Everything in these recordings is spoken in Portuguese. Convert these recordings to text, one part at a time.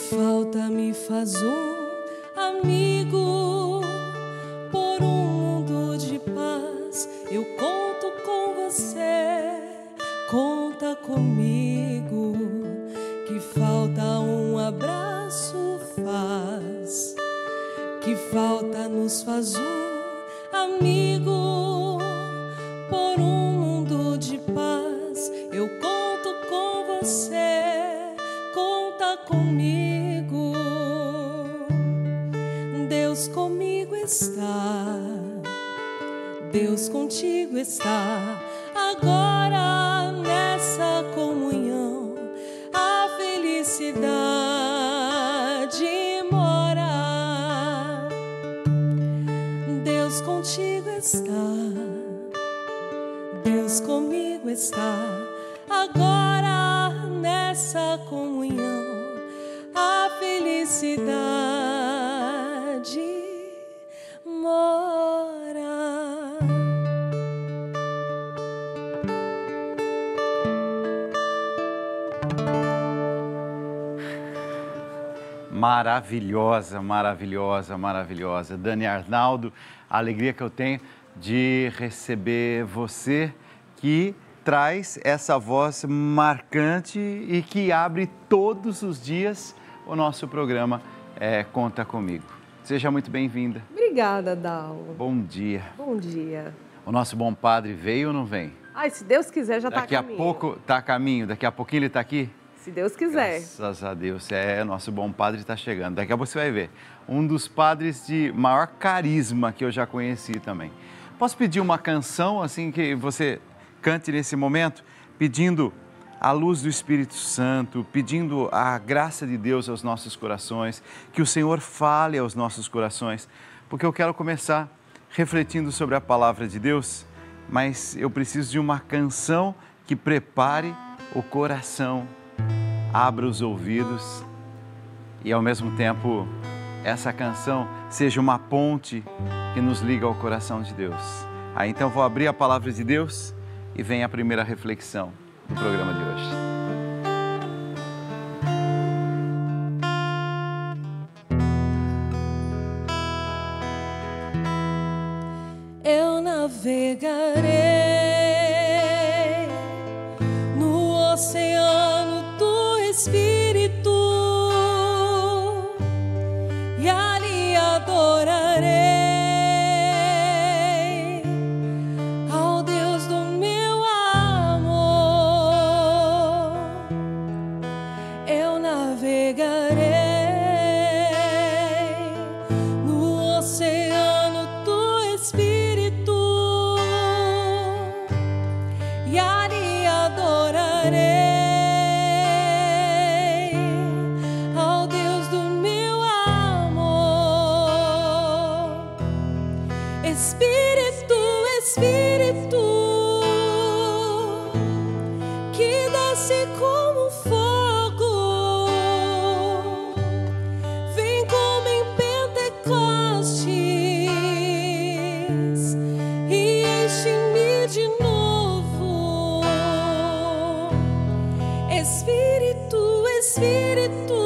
falta me faz amigo. Por mundo de paz, eu conto com você, conta comigo. Que falta abraço faz, que falta nos faz amigo. Por mundo de paz, eu conto com você, conta comigo. Deus comigo está, Deus contigo está. Agora nessa comunhão a felicidade mora. Deus contigo está, Deus comigo está. Agora nessa comunhão a felicidade mora. Maravilhosa, maravilhosa, maravilhosa. Dani Arnaldo, a alegria que eu tenho de receber você, que traz essa voz marcante e que abre todos os dias o nosso programa Conta Comigo. Seja muito bem-vinda. Obrigada, Dal. Bom dia. Bom dia. O nosso bom padre veio ou não vem? Ai, se Deus quiser, já está a caminho. Daqui a pouco está a caminho, daqui a pouquinho ele está aqui? Se Deus quiser. Graças a Deus, nosso bom padre está chegando. Daqui a pouco você vai ver. Um dos padres de maior carisma que eu já conheci também. Posso pedir uma canção, assim, que você cante nesse momento, pedindo a luz do Espírito Santo, pedindo a graça de Deus aos nossos corações, que o Senhor fale aos nossos corações, porque eu quero começar refletindo sobre a palavra de Deus, mas eu preciso de uma canção que prepare o coração, abra os ouvidos e, ao mesmo tempo, essa canção seja uma ponte que nos liga ao coração de Deus. Aí, então, vou abrir a palavra de Deus e vem a primeira reflexão do programa de hoje. Eu navegarei no oceano do Espírito e ali adorarei ao Deus do meu amor. Eu navegarei no oceano do Espírito e ali adorarei ao Deus do meu amor. Espírito, Espírito, que desce como fogo, vem como em Pentecostes e enche-me de novo. Espírito, Espírito,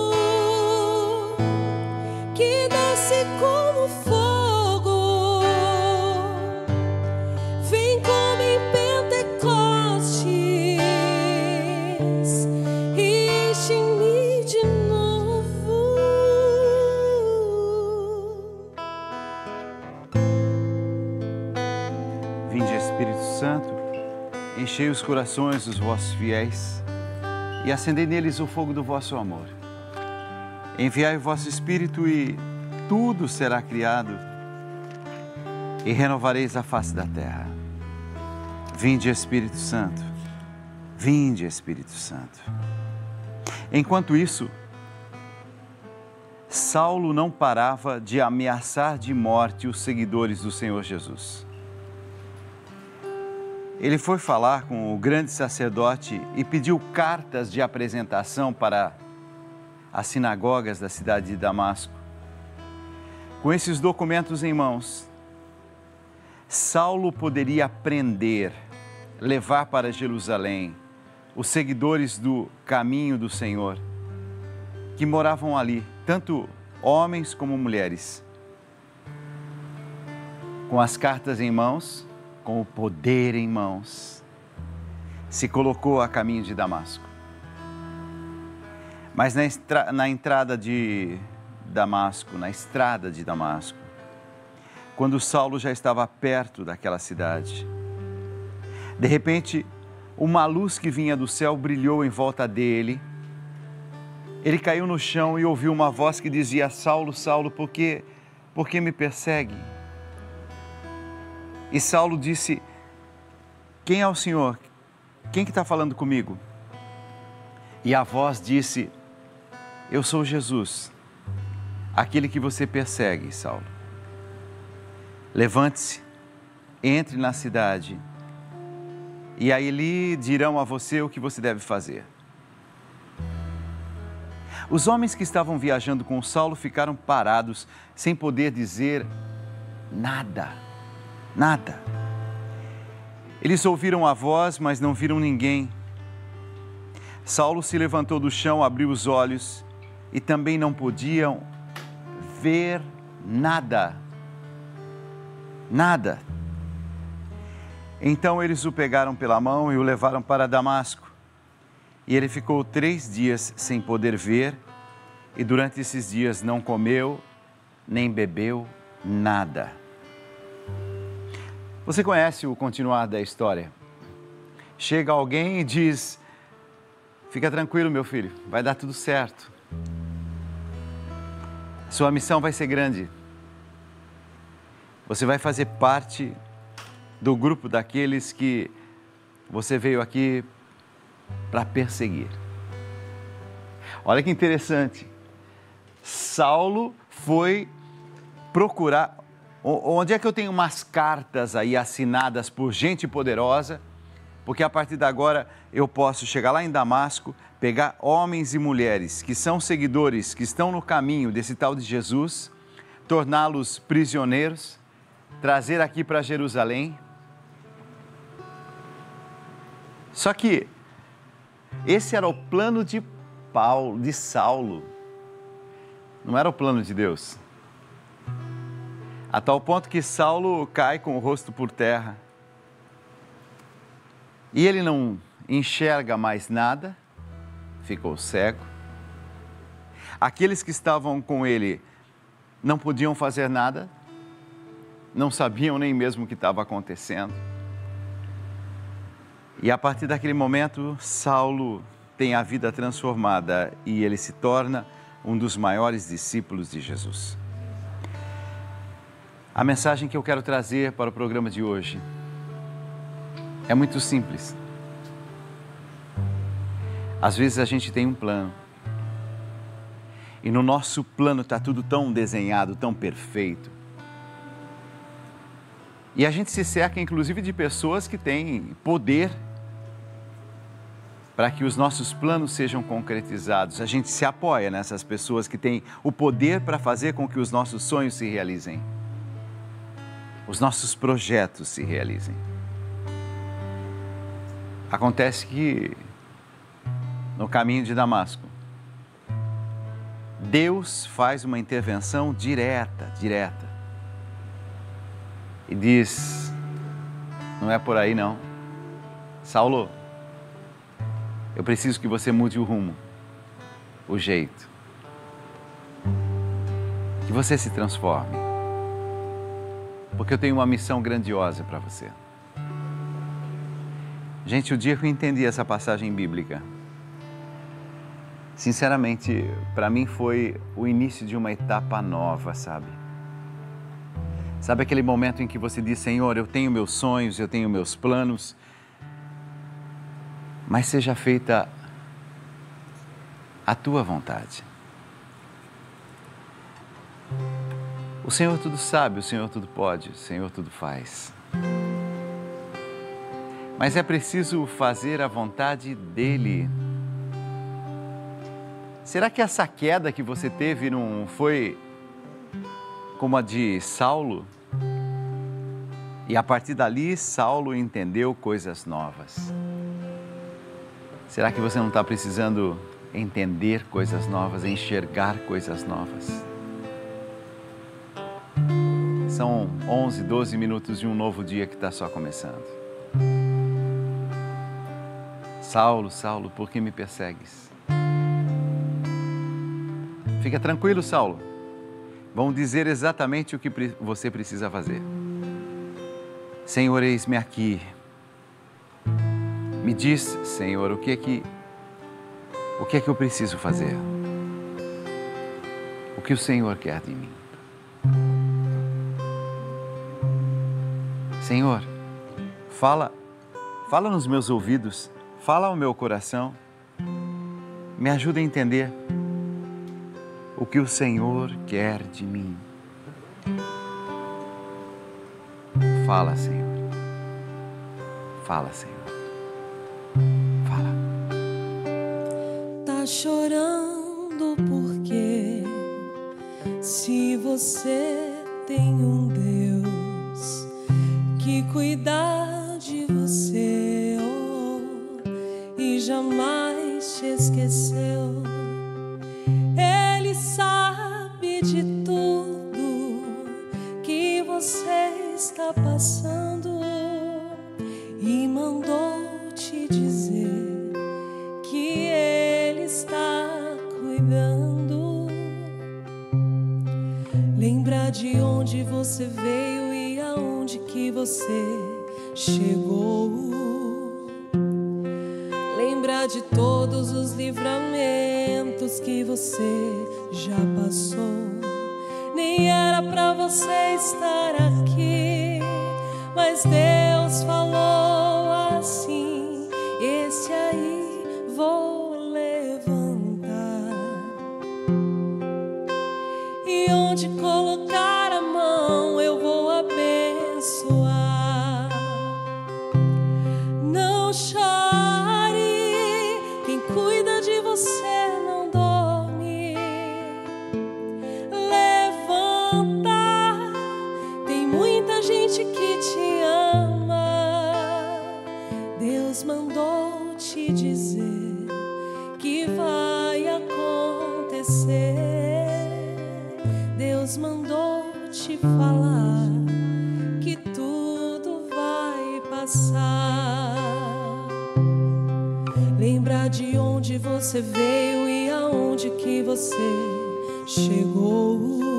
que desce como fogo, vem como em Pentecostes e enche-me de novo. Vinde, Espírito Santo, enchei os corações dos vossos fiéis e acendei neles o fogo do vosso amor. Enviai o vosso Espírito e tudo será criado e renovareis a face da terra. Vinde, Espírito Santo, vinde, Espírito Santo. Enquanto isso, Saulo não parava de ameaçar de morte os seguidores do Senhor Jesus. Ele foi falar com o grande sacerdote e pediu cartas de apresentação para as sinagogas da cidade de Damasco. Com esses documentos em mãos, Saulo poderia prender, levar para Jerusalém os seguidores do caminho do Senhor que moravam ali, tanto homens como mulheres, com as cartas em mãos, com o poder em mãos, se colocou a caminho de Damasco. Mas na entrada de Damasco, na estrada de Damasco, quando Saulo já estava perto daquela cidade, de repente, uma luz que vinha do céu brilhou em volta dele. Ele caiu no chão e ouviu uma voz que dizia: Saulo, Saulo, por que me persegue? E Saulo disse: quem é o Senhor? Quem que está falando comigo? E a voz disse: eu sou Jesus, aquele que você persegue, Saulo. Levante-se, entre na cidade, e aí lhe dirão a você o que você deve fazer. Os homens que estavam viajando com Saulo ficaram parados, sem poder dizer nada. Eles ouviram a voz, mas não viram ninguém. Saulo se levantou do chão, abriu os olhos e também não podiam ver nada. Então eles o pegaram pela mão e o levaram para Damasco. E ele ficou 3 dias sem poder ver, e durante esses dias não comeu, nem bebeu nada. Você conhece o continuar da história? Chega alguém e diz: fica tranquilo, meu filho, vai dar tudo certo. Sua missão vai ser grande. Você vai fazer parte do grupo daqueles que você veio aqui para perseguir. Olha que interessante. Saulo foi procurar. Onde é que eu tenho umas cartas aí assinadas por gente poderosa? Porque a partir de agora eu posso chegar lá em Damasco, pegar homens e mulheres que são seguidores, que estão no caminho desse tal de Jesus, torná-los prisioneiros, trazer aqui para Jerusalém. Só que esse era o plano de Saulo. Não era o plano de Deus. A tal ponto que Saulo cai com o rosto por terra. E ele não enxerga mais nada, ficou cego. Aqueles que estavam com ele não podiam fazer nada, não sabiam nem mesmo o que estava acontecendo. E a partir daquele momento, Saulo tem a vida transformada e ele se torna um dos maiores discípulos de Jesus. A mensagem que eu quero trazer para o programa de hoje é muito simples. Às vezes a gente tem um plano e no nosso plano está tudo tão desenhado, tão perfeito. E a gente se cerca inclusive de pessoas que têm poder para que os nossos planos sejam concretizados. A gente se apoia nessas pessoas que têm o poder para fazer com que os nossos sonhos se realizem, os nossos projetos se realizem. Acontece que no caminho de Damasco, Deus faz uma intervenção direta, e diz: não é por aí não. Saulo, eu preciso que você mude o rumo, o jeito, que você se transforme, porque eu tenho uma missão grandiosa para você. Gente, o dia que eu entendi essa passagem bíblica, sinceramente, para mim foi o início de uma etapa nova, sabe? Sabe aquele momento em que você diz: Senhor, eu tenho meus sonhos, eu tenho meus planos, mas seja feita a tua vontade. O Senhor tudo sabe, o Senhor tudo pode, o Senhor tudo faz. Mas é preciso fazer a vontade dEle. Será que essa queda que você teve não foi como a de Saulo? E a partir dali, Saulo entendeu coisas novas. Será que você não está precisando entender coisas novas, enxergar coisas novas. São 11, 12 minutos de um novo dia que está só começando. Saulo, Saulo, por que me persegues? Fica tranquilo, Saulo. Vão dizer exatamente o que você precisa fazer. Senhor, eis-me aqui. Me diz, Senhor, o que é que eu preciso fazer? O que o Senhor quer de mim? Senhor, fala nos meus ouvidos, fala ao meu coração, me ajuda a entender o que o Senhor quer de mim. Fala, Senhor. Fala, Senhor. Fala. Tá chorando porque se você tem um Deus que cuida de você, oh, e jamais te esqueceu, Ele sabe de tudo que você está passando e mandou te dizer que Ele está cuidando. Lembra de onde você veio e aonde que você chegou. Lembra de todos os livramentos que você já passou. Nem era pra você estar aqui, mas Deus falou assim: esse aí vou levantar. E onde colocar a mão eu vou abençoar. Não chore, quem cuida de você não dorme. Levanta, tem muita gente que te ama. Deus mandou te dizer que vai acontecer. Deus mandou te falar que tudo vai passar. Lembra de onde você veio e aonde que você chegou.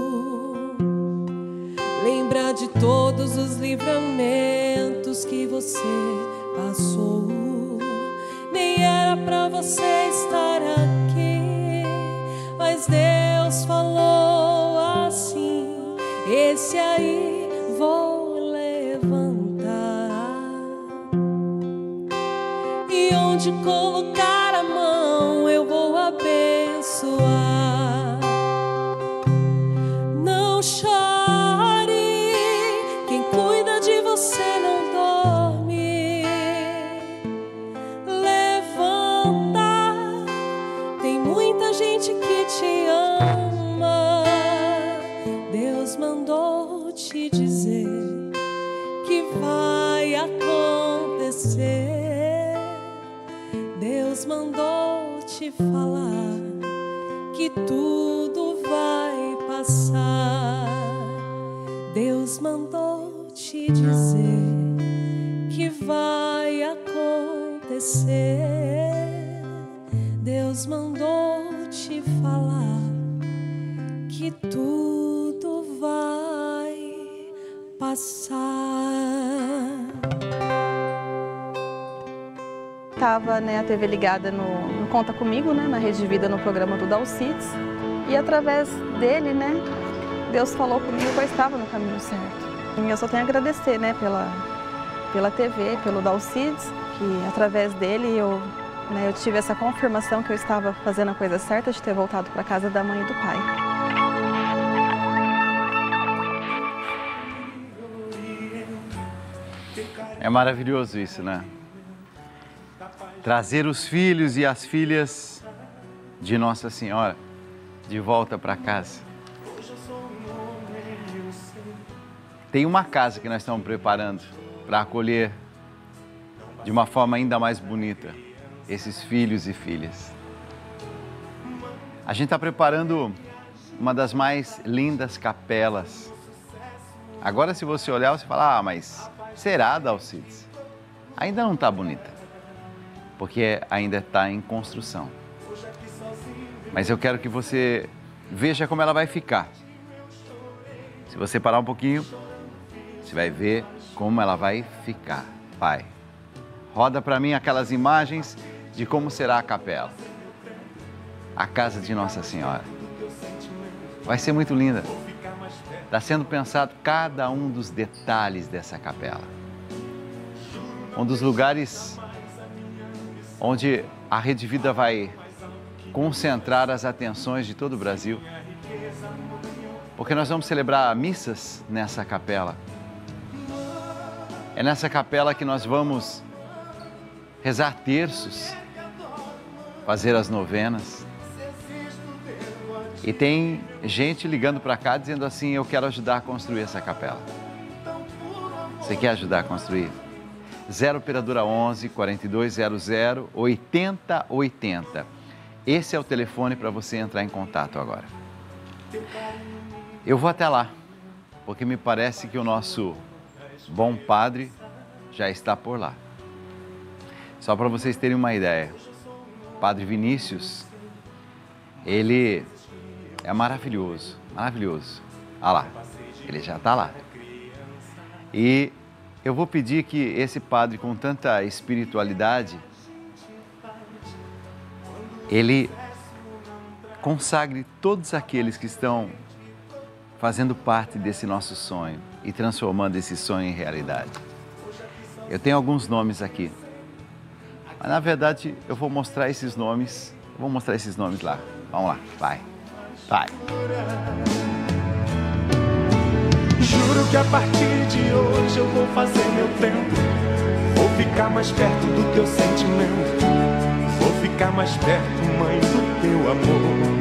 Lembra de todos os livramentos que você passou. Nem era pra você estar aqui, mas Deus falou assim: esse aí vou levantar. E onde colocar a mão eu vou abençoar. Não chore, quem cuida de você não dorme. Levanta, tem muita gente que te ama. Deus mandou te dizer que vai acontecer. Deus mandou te falar que tudo vai passar. Deus mandou te dizer que vai acontecer. Deus mandou te falar que tudo vai passar. Estava, a TV ligada no Conta Comigo, na Rede Vida, no programa do Dalcides. E através dele, Deus falou comigo que eu estava no caminho certo. E eu só tenho a agradecer, pela TV, pelo Dalcides, que através dele eu tive essa confirmação que eu estava fazendo a coisa certa de ter voltado para a casa da mãe e do pai. É maravilhoso isso, né? Trazer os filhos e as filhas de Nossa Senhora de volta para casa. Tem uma casa que nós estamos preparando para acolher de uma forma ainda mais bonita esses filhos e filhas. A gente está preparando uma das mais lindas capelas. Agora, se você olhar, você fala, mas será, Dalcides? Ainda não está bonita, porque ainda está em construção. Mas eu quero que você veja como ela vai ficar. Se você parar um pouquinho, você vai ver como ela vai ficar. Pai, roda para mim aquelas imagens de como será a capela. A casa de Nossa Senhora. Vai ser muito linda. Está sendo pensado cada um dos detalhes dessa capela. Um dos lugares onde a Rede Vida vai concentrar as atenções de todo o Brasil. Porque nós vamos celebrar missas nessa capela. É nessa capela que nós vamos rezar terços, fazer as novenas. E tem gente ligando para cá dizendo assim, eu quero ajudar a construir essa capela. Você quer ajudar a construir? 0 operadora 11 4200 8080. Esse é o telefone para você entrar em contato agora. Eu vou até lá, porque me parece que o nosso bom padre já está por lá. Só para vocês terem uma ideia, Padre Vinícius, ele é maravilhoso, maravilhoso. Olha lá, ele já está lá. E eu vou pedir que esse padre com tanta espiritualidade, ele consagre todos aqueles que estão fazendo parte desse nosso sonho e transformando esse sonho em realidade. Eu tenho alguns nomes aqui, mas na verdade eu vou mostrar esses nomes, lá. Vamos lá, vai. Juro que a partir de hoje eu vou fazer meu tempo. Vou ficar mais perto do teu sentimento. Vou ficar mais perto, mãe, do teu amor.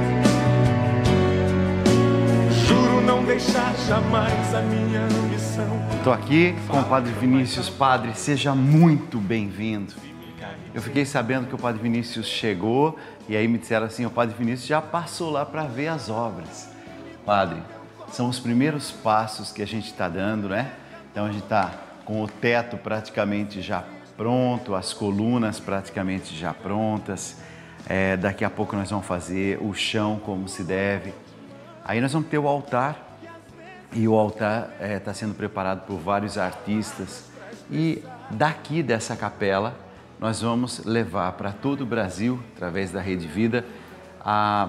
Juro não deixar jamais a minha ambição. Estou aqui com o Padre Vinícius. Padre, seja muito bem-vindo. Eu fiquei sabendo que o Padre Vinícius chegou e aí me disseram assim, o Padre Vinícius já passou lá para ver as obras. Padre, são os primeiros passos que a gente está dando, né? Então a gente está com o teto praticamente já pronto, as colunas praticamente já prontas. Daqui a pouco nós vamos fazer o chão como se deve. Aí nós vamos ter o altar e o altar está sendo preparado por vários artistas. E daqui dessa capela nós vamos levar para todo o Brasil, através da Rede Vida, a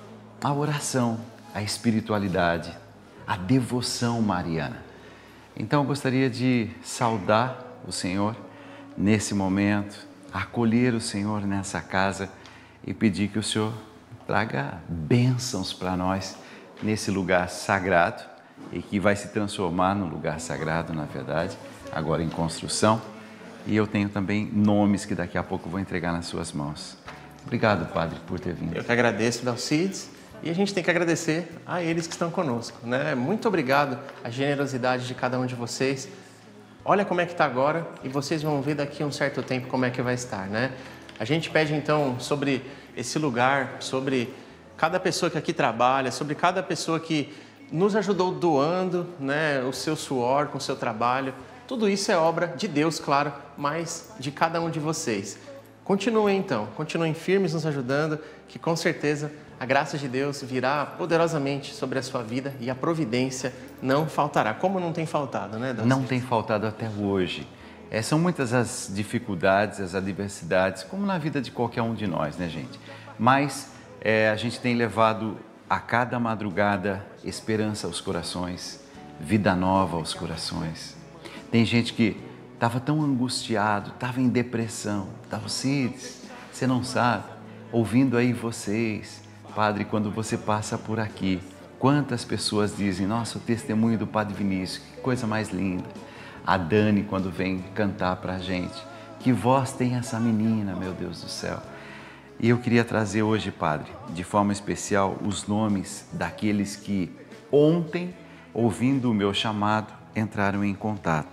oração, a espiritualidade, a devoção mariana. Então eu gostaria de saudar o Senhor nesse momento, acolher o Senhor nessa casa e pedir que o Senhor traga bênçãos para nós nesse lugar sagrado e que vai se transformar num lugar sagrado, na verdade, agora em construção. E eu tenho também nomes que daqui a pouco eu vou entregar nas suas mãos. Obrigado, Padre, por ter vindo. Eu que agradeço, Dalcides. E a gente tem que agradecer a eles que estão conosco, né? Muito obrigado a generosidade de cada um de vocês. Olha como é que está agora e vocês vão ver daqui a um certo tempo como é que vai estar, né? A gente pede então sobre esse lugar, sobre cada pessoa que aqui trabalha, sobre cada pessoa que nos ajudou doando, né, o seu suor com o seu trabalho. Tudo isso é obra de Deus, claro, mas de cada um de vocês. Continuem então, continuem firmes nos ajudando, que com certeza a graça de Deus virá poderosamente sobre a sua vida e a providência não faltará. Como não tem faltado, né, Dalcides? Não tem faltado até hoje. São muitas as dificuldades, as adversidades, como na vida de qualquer um de nós, né, gente? Mas a gente tem levado a cada madrugada esperança aos corações, vida nova aos corações. Tem gente que estava tão angustiado, estava em depressão. Dalcides, você não sabe, ouvindo aí vocês, Padre, quando você passa por aqui, quantas pessoas dizem, nossa, o testemunho do Padre Vinícius, que coisa mais linda. A Dani, quando vem cantar para a gente, que voz tem essa menina, meu Deus do céu. E eu queria trazer hoje, Padre, de forma especial, os nomes daqueles que ontem, ouvindo o meu chamado, entraram em contato.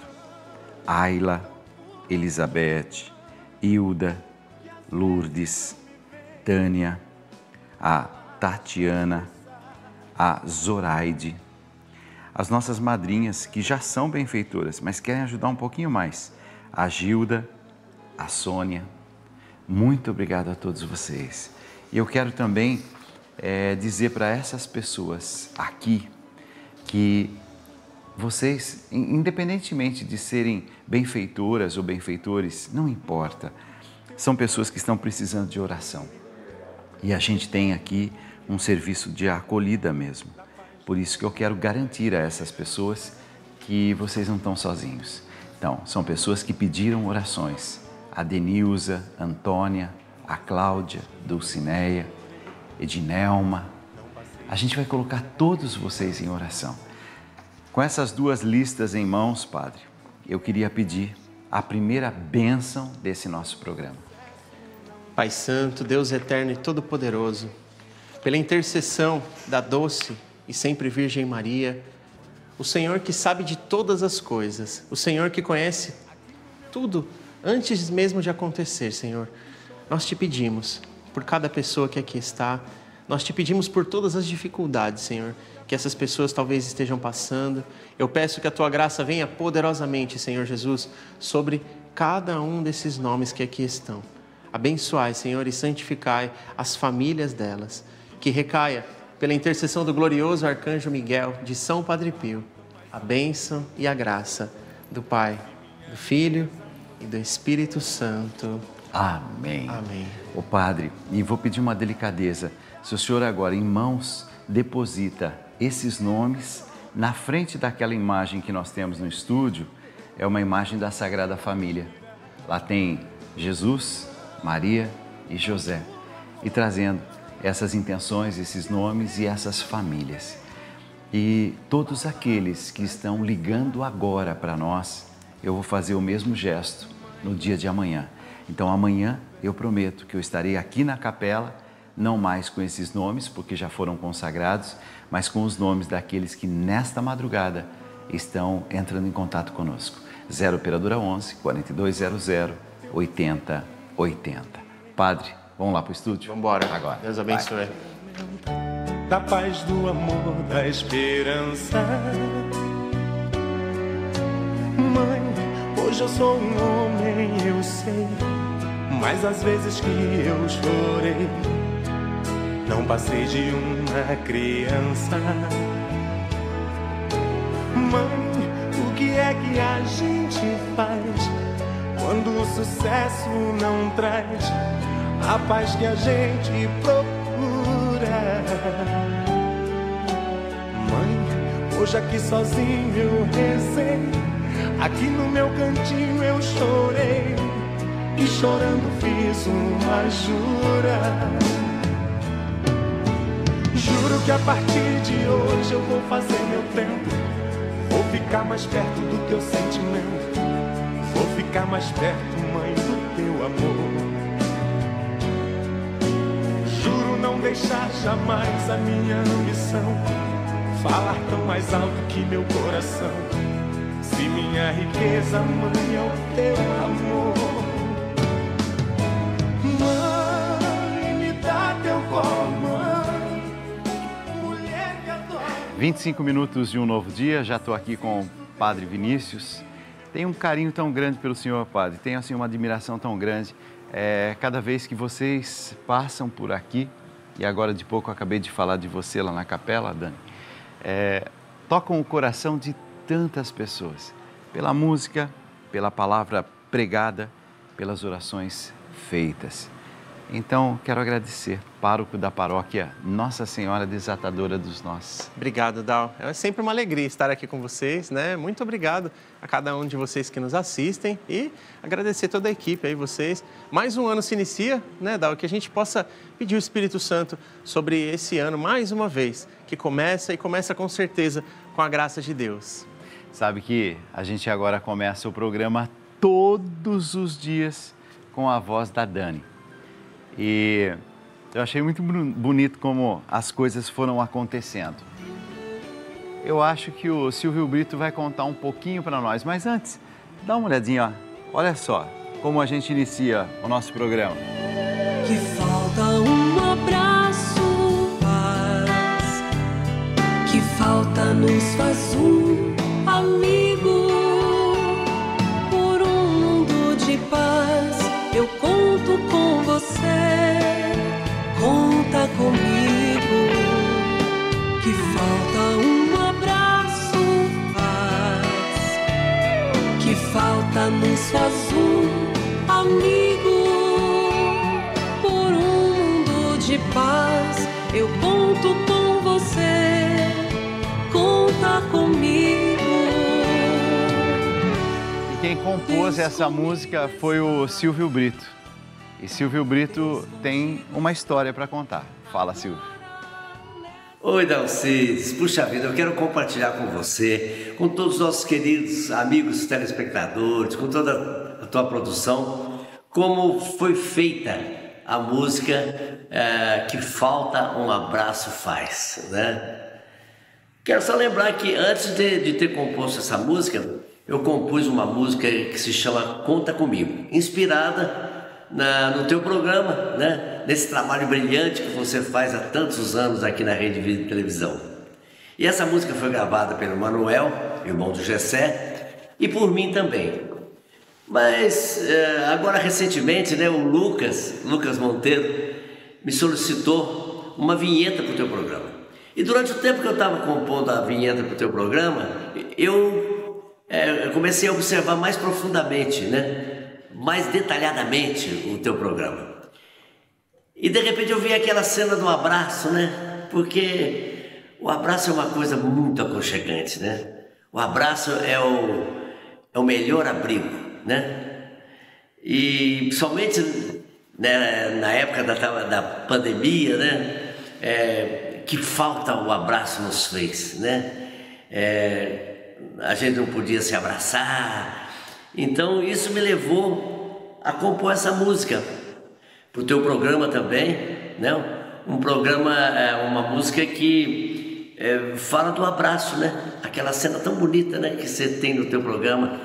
Ayla, Elizabeth, Hilda, Lourdes, Tânia, a Tatiana, a Zoraide, as nossas madrinhas que já são benfeitoras, mas querem ajudar um pouquinho mais, a Gilda, a Sônia. Muito obrigado a todos vocês. E eu quero também dizer para essas pessoas aqui que vocês, independentemente de serem benfeitoras ou benfeitores, não importa, são pessoas que estão precisando de oração. E a gente tem aqui um serviço de acolhida mesmo. Por isso que eu quero garantir a essas pessoas que vocês não estão sozinhos. Então, são pessoas que pediram orações. A Denilza, Antônia, a Cláudia, Dulcineia, Edinelma. A gente vai colocar todos vocês em oração. Com essas duas listas em mãos, Padre, eu queria pedir a primeira bênção desse nosso programa. Pai Santo, Deus Eterno e Todo-Poderoso, pela intercessão da doce e sempre Virgem Maria, o Senhor que sabe de todas as coisas, o Senhor que conhece tudo antes mesmo de acontecer, Senhor, nós te pedimos por cada pessoa que aqui está, nós te pedimos por todas as dificuldades, Senhor, que essas pessoas talvez estejam passando. Eu peço que a tua graça venha poderosamente, Senhor Jesus, sobre cada um desses nomes que aqui estão. Abençoai, Senhor, e santificai as famílias delas. Que recaia, pela intercessão do glorioso Arcanjo Miguel, de São Padre Pio, a bênção e a graça do Pai, do Filho e do Espírito Santo. Amém. Amém. Ô Padre, e vou pedir uma delicadeza. Se o senhor agora em mãos deposita esses nomes na frente daquela imagem que nós temos no estúdio, é uma imagem da Sagrada Família. Lá tem Jesus, Maria e José. E trazendo essas intenções, esses nomes e essas famílias. E todos aqueles que estão ligando agora para nós, eu vou fazer o mesmo gesto no dia de amanhã. Então amanhã eu prometo que eu estarei aqui na capela, não mais com esses nomes, porque já foram consagrados, mas com os nomes daqueles que nesta madrugada estão entrando em contato conosco. 0 Operadora 11 4200 8080. Padre, vamos lá para o estúdio? Vamos embora. Agora. Deus abençoe. Vai. Da paz, do amor, da esperança. Mãe, hoje eu sou um homem, eu sei, mas às vezes que eu chorei, não passei de uma criança. Mãe, o que é que a gente faz quando o sucesso não traz a paz que a gente procura? Mãe, hoje aqui sozinho eu rezei, aqui no meu cantinho eu chorei, e chorando fiz uma jura. Juro que a partir de hoje eu vou fazer meu tempo, vou ficar mais perto do teu sentimento, vou ficar mais perto, mãe, do teu amor. Juro não deixar jamais a minha ambição falar tão mais alto que meu coração. Se minha riqueza, mãe, é o teu amor. Mãe, me dá teu colo, mãe, mulher que adora. 25 minutos de um novo dia, já estou aqui com o Padre Vinícius. Tenho um carinho tão grande pelo senhor, Padre, tenho assim uma admiração tão grande. Cada vez que vocês passam por aqui, e agora de pouco eu acabei de falar de você lá na capela, Dani, tocam o coração de tantas pessoas, pela música, pela palavra pregada, pelas orações feitas. Então, quero agradecer, pároco da paróquia Nossa Senhora Desatadora dos Nós. Obrigado, Dal. É sempre uma alegria estar aqui com vocês, né? Muito obrigado a cada um de vocês que nos assistem e agradecer toda a equipe aí, vocês. Mais um ano se inicia, né, Dal? Que a gente possa pedir o Espírito Santo sobre esse ano, mais uma vez, que começa e começa com certeza com a graça de Deus. Sabe que a gente agora começa o programa todos os dias com a voz da Dani. E eu achei muito bonito como as coisas foram acontecendo. Eu acho que o Silvio Brito vai contar um pouquinho para nós, mas antes, dá uma olhadinha, ó. Olha só como a gente inicia o nosso programa. Que falta um abraço falta nos faz um amigo. Por um mundo de paz, eu conto com você. Conta comigo. Que falta um abraço faz. Que falta nos faz um amigo. Por um mundo de paz, eu conto com você. Conta comigo. E quem compôs essa música foi o Silvio Brito. E Silvio Brito tem uma história para contar. Fala, Silvio. Oi, Dalcides. Puxa vida, eu quero compartilhar com você, com todos os nossos queridos amigos telespectadores, com toda a tua produção, como foi feita a música Que Falta um Abraço Faz, né? Quero só lembrar que antes de ter composto essa música, eu compus uma música que se chama Conta Comigo, inspirada no teu programa, né? Nesse trabalho brilhante que você faz há tantos anos aqui na Rede Vida de Televisão. E essa música foi gravada pelo Manuel, irmão do Gessé, e por mim também. Mas agora recentemente, né, o Lucas Monteiro, me solicitou uma vinheta para o teu programa. E durante o tempo que eu estava compondo a vinheta para o teu programa, eu comecei a observar mais profundamente, né? Mais detalhadamente o teu programa. E de repente eu vi aquela cena do abraço, né? Porque o abraço é uma coisa muito aconchegante, né? O abraço é o melhor abrigo, né? E somente, né, na época da pandemia, né? Que falta o abraço nos fez, né? A gente não podia se abraçar. Então isso me levou a compor essa música para o teu programa também, né? Um programa, uma música que fala do abraço, né? Aquela cena tão bonita, né, que você tem no teu programa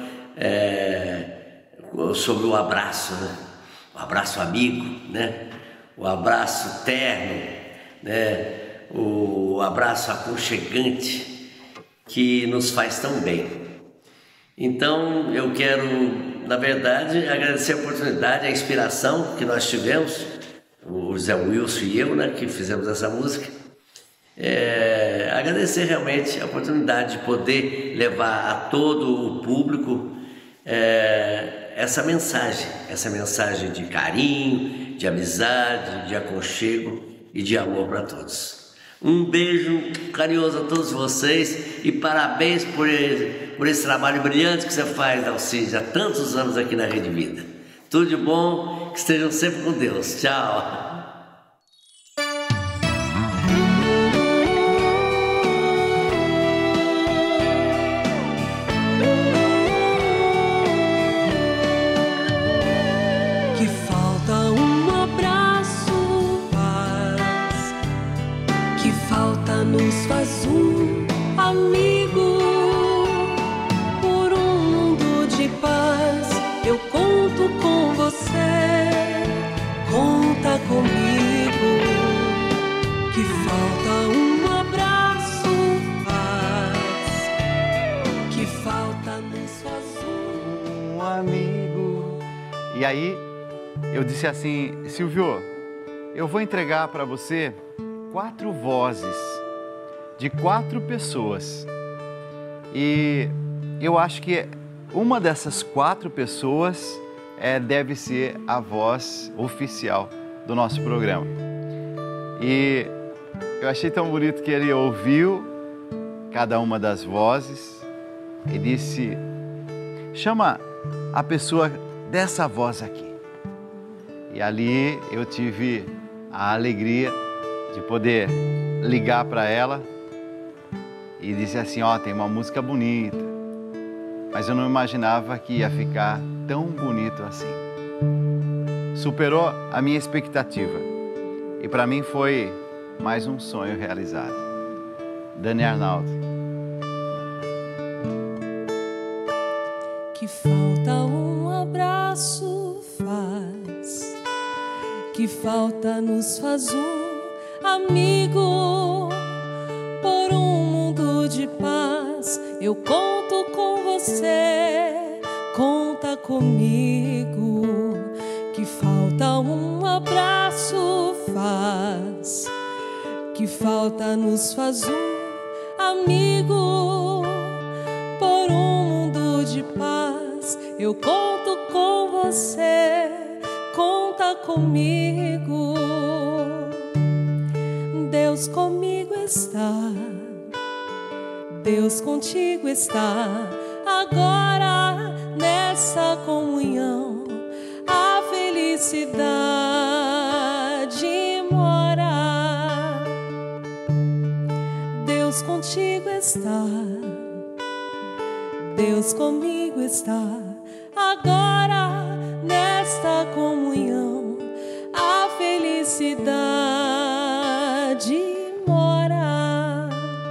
sobre o abraço, né? O abraço amigo, né? O abraço terno, né? O abraço aconchegante que nos faz tão bem. Então eu quero, na verdade, agradecer a oportunidade, a inspiração que nós tivemos, o Zé Wilson e eu, né, que fizemos essa música. Agradecer realmente a oportunidade de poder levar a todo o público essa mensagem de carinho, de amizade, de aconchego e de amor para todos. Um beijo carinhoso a todos vocês e parabéns por esse trabalho brilhante que você faz, Dalcides, há tantos anos aqui na Rede Vida. Tudo de bom, que estejam sempre com Deus. Tchau. Que falta um abraço faz, que falta nos faz um amigo. Por um mundo de paz, eu conto com você. Conta comigo. Que falta um abraço faz, que falta nos faz um amigo. E aí eu disse assim, Silvio, eu vou entregar para você 4 vozes de 4 pessoas. E eu acho que uma dessas 4 pessoas deve ser a voz oficial do nosso programa. E eu achei tão bonito que ele ouviu cada uma das vozes e disse, chama a pessoa dessa voz aqui. E ali eu tive a alegria de poder ligar para ela e dizer assim, ó, tem uma música bonita, mas eu não imaginava que ia ficar tão bonito assim. Superou a minha expectativa e para mim foi mais um sonho realizado. Dani Arnaldo. Que falta um abraço faz, que falta nos faz um amigo. Por um mundo de paz, eu conto com você, conta comigo. Que falta um abraço faz, que falta nos faz um amigo. Por um mundo de paz, eu conto com você, conta comigo. Deus comigo está, Deus contigo está, agora nessa comunhão a felicidade mora. Deus contigo está, Deus comigo está, agora nesta comunhão a felicidade mora.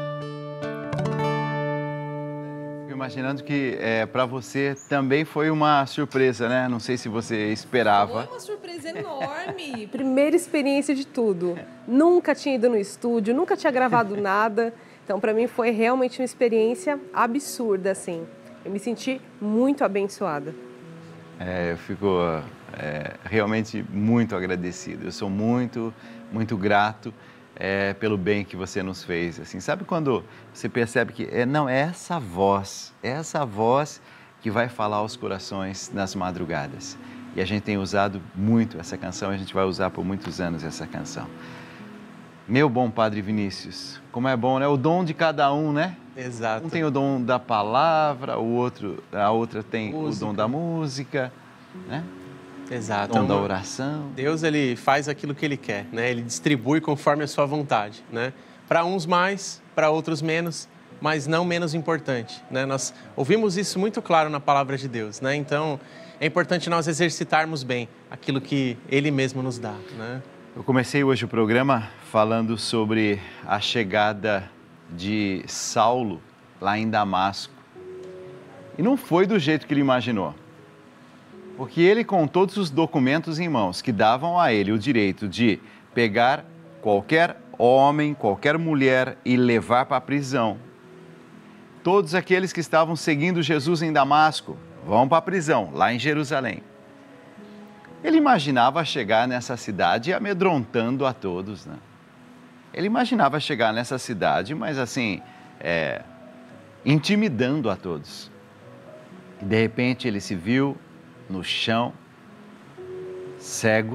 Fico imaginando que para você também foi uma surpresa, né? Não sei se você esperava. Foi uma surpresa enorme. Primeira experiência de tudo. Nunca tinha ido no estúdio, nunca tinha gravado nada. Então, para mim, foi realmente uma experiência absurda, assim. Eu me senti muito abençoada. Eu fico realmente muito agradecido. Eu sou muito, muito grato pelo bem que você nos fez. Assim, sabe quando você percebe que é essa voz que vai falar aos corações nas madrugadas. E a gente tem usado muito essa canção, a gente vai usar por muitos anos essa canção. Meu bom Padre Vinícius, como é bom, né? O dom de cada um, né? Exato. Um tem o dom da palavra, a outra tem o dom da música, né? Exato. O dom da oração. Deus, ele faz aquilo que ele quer, né? Ele distribui conforme a sua vontade, né? Para uns mais, para outros menos, mas não menos importante, né? Nós ouvimos isso muito claro na palavra de Deus, né? Então, é importante nós exercitarmos bem aquilo que ele mesmo nos dá, né? Eu comecei hoje o programa falando sobre a chegada de Saulo lá em Damasco. E não foi do jeito que ele imaginou. Porque ele, com todos os documentos em mãos que davam a ele o direito de pegar qualquer homem, qualquer mulher e levar para a prisão. Todos aqueles que estavam seguindo Jesus em Damasco vão para a prisão, lá em Jerusalém. Ele imaginava chegar nessa cidade amedrontando a todos, né? Ele imaginava chegar nessa cidade, mas assim, intimidando a todos. E de repente ele se viu no chão, cego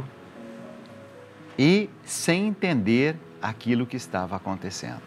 e sem entender aquilo que estava acontecendo.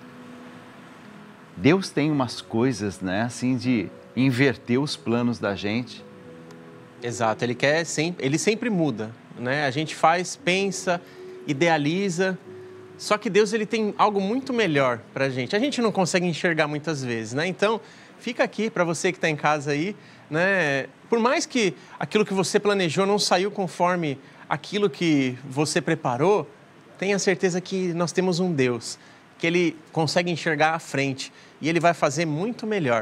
Deus tem umas coisas, né, assim, de inverter os planos da gente. Exato, ele sempre muda, né? A gente faz, pensa, idealiza, só que Deus, ele tem algo muito melhor para a gente não consegue enxergar muitas vezes, né? Então, fica aqui para você que está em casa aí, né? Por mais que aquilo que você planejou não saiu conforme aquilo que você preparou, tenha certeza que nós temos um Deus, que ele consegue enxergar à frente e ele vai fazer muito melhor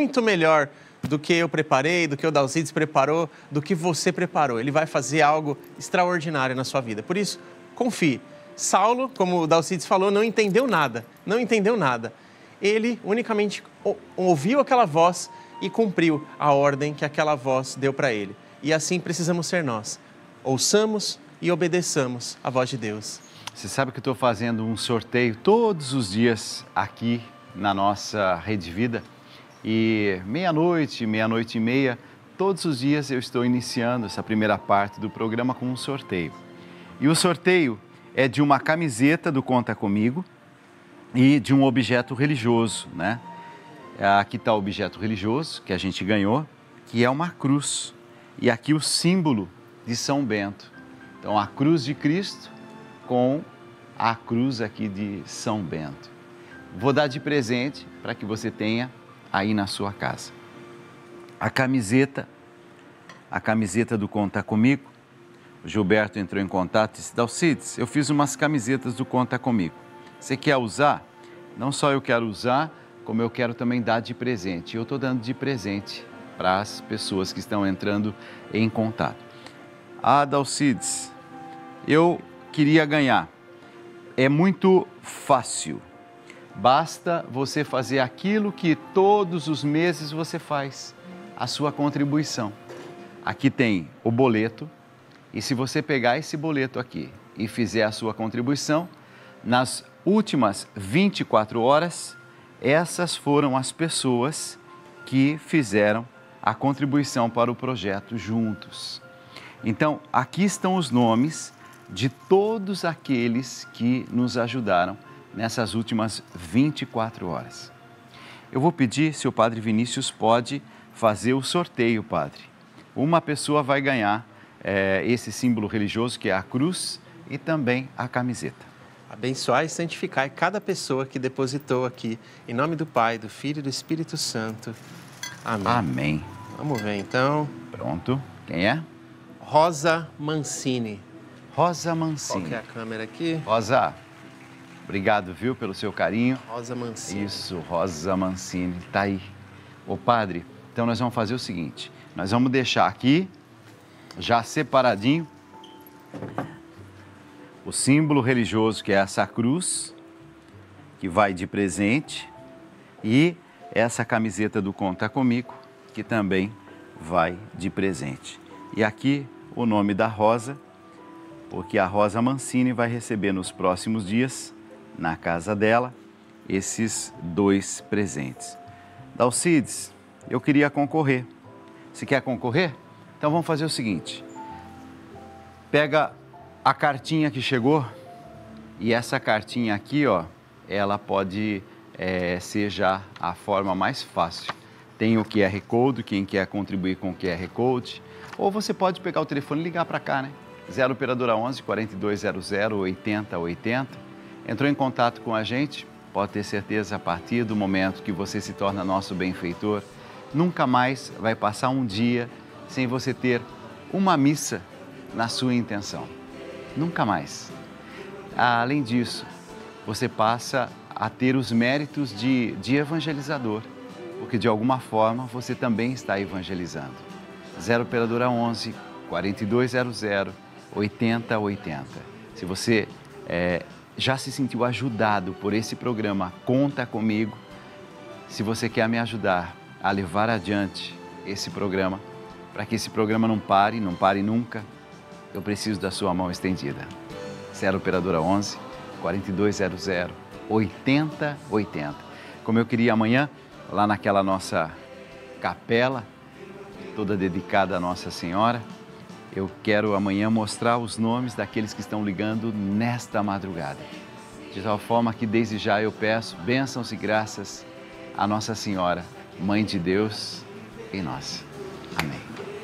do que eu preparei, do que o Dalcides preparou, do que você preparou. Ele vai fazer algo extraordinário na sua vida. Por isso, confie. Saulo, como o Dalcides falou, não entendeu nada. Ele unicamente ouviu aquela voz e cumpriu a ordem que aquela voz deu para ele. E assim precisamos ser nós. Ouçamos e obedeçamos a voz de Deus. Você sabe que eu estou fazendo um sorteio todos os dias aqui na nossa Rede Vida. E meia-noite e meia, todos os dias eu estou iniciando essa primeira parte do programa com um sorteio. E o sorteio é de uma camiseta do Conta Comigo e de um objeto religioso, né? Aqui está o objeto religioso que a gente ganhou, que é uma cruz. E aqui o símbolo de São Bento. Então, a cruz de Cristo com a cruz aqui de São Bento. Vou dar de presente para que você tenha aí na sua casa. A camiseta do Conta Comigo, o Gilberto entrou em contato e disse: Dalcides, eu fiz umas camisetas do Conta Comigo. Você quer usar? Não só eu quero usar, como eu quero também dar de presente. Eu estou dando de presente para as pessoas que estão entrando em contato. Dalcides, eu queria ganhar. É muito fácil. basta você fazer aquilo que todos os meses você faz, a sua contribuição. Aqui tem o boleto, e se você pegar esse boleto aqui e fizer a sua contribuição, nas últimas 24 horas, essas foram as pessoas que fizeram a contribuição para o projeto juntos. Então, aqui estão os nomes de todos aqueles que nos ajudaram nessas últimas 24 horas. Eu vou pedir se o Padre Vinícius pode fazer o sorteio, Padre. Uma pessoa vai ganhar esse símbolo religioso que é a cruz e também a camiseta. Abençoar e santificar cada pessoa que depositou aqui. Em nome do Pai, do Filho e do Espírito Santo. Amém. Amém. Vamos ver então. Pronto. Quem é? Rosa Mancini. Rosa Mancini. Qual que é a câmera aqui? Rosa, obrigado, viu, pelo seu carinho. Rosa Mancini. Isso, Rosa Mancini, tá aí. Ô Padre, então nós vamos fazer o seguinte, nós vamos deixar aqui, já separadinho, o símbolo religioso que é essa cruz, que vai de presente, e essa camiseta do Conta Comigo, que também vai de presente. E aqui o nome da Rosa, porque a Rosa Mancini vai receber nos próximos dias, na casa dela, esses 2 presentes. Dalcides, eu queria concorrer. Você quer concorrer? Então vamos fazer o seguinte, pega a cartinha que chegou e essa cartinha aqui, ó, ela pode ser já a forma mais fácil. Tem o QR Code, quem quer contribuir com o QR Code, ou você pode pegar o telefone e ligar para cá, né? 0 operadora 11 4200 8080. Entrou em contato com a gente, pode ter certeza, a partir do momento que você se torna nosso benfeitor, nunca mais vai passar um dia sem você ter uma missa na sua intenção. Nunca mais. Além disso, você passa a ter os méritos de evangelizador, porque de alguma forma você também está evangelizando. 0 operadora 11 4200 8080. Se você já se sentiu ajudado por esse programa Conta Comigo, se você quer me ajudar a levar adiante esse programa, para que esse programa não pare nunca, eu preciso da sua mão estendida. 0 operadora 11 4200 8080. Como eu queria amanhã, lá naquela nossa capela, toda dedicada a Nossa Senhora, eu quero amanhã mostrar os nomes daqueles que estão ligando nesta madrugada. De tal forma que desde já eu peço bênçãos e graças a Nossa Senhora, Mãe de Deus e nossa. Amém.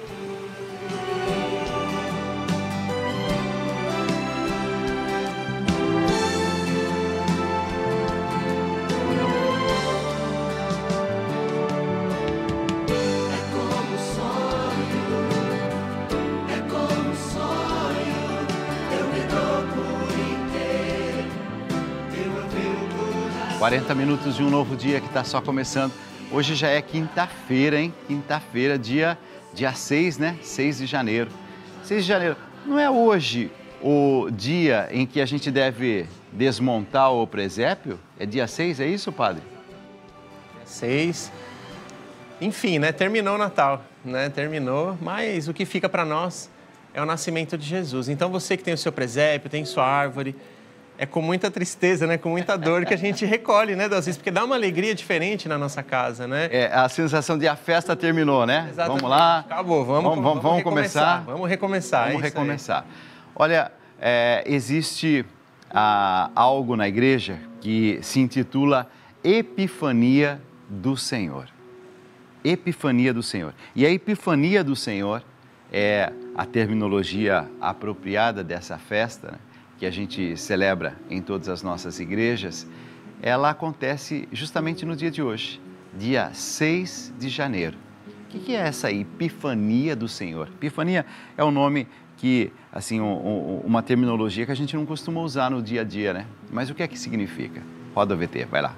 É como sonho, eu me dou por inteiro, eu apenas 40 minutos de um novo dia que está só começando. Hoje já é quinta-feira, hein? Quinta-feira, dia 6, né? 6 de janeiro. 6 de janeiro. Não é hoje o dia em que a gente deve desmontar o presépio? É dia 6, é isso, Padre? 6. Enfim, né? Terminou o Natal, né? Terminou, mas o que fica para nós é o nascimento de Jesus. Então você que tem o seu presépio, tem sua árvore, é com muita tristeza, né? Com muita dor que a gente recolhe, né, Dalcides? Porque dá uma alegria diferente na nossa casa, né? É a sensação de a festa terminou, né? Exatamente. Vamos lá. Acabou, vamos começar. Vamos recomeçar. Vamos é isso recomeçar. Olha, existe algo na igreja que se intitula Epifania do Senhor. Epifania do Senhor. E a Epifania do Senhor é a terminologia apropriada dessa festa, né, que a gente celebra em todas as nossas igrejas. Ela acontece justamente no dia de hoje, dia 6 de janeiro. O que é essa Epifania do Senhor? Epifania é um nome que, assim, uma terminologia que a gente não costuma usar no dia a dia, né? Mas o que é que significa? Roda o VT, vai lá.